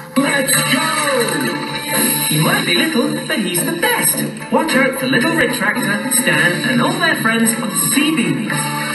Let's go! He might be little, but he's the best. Watch out for Little Red Tractor, Stan, and all their friends on CBeebies.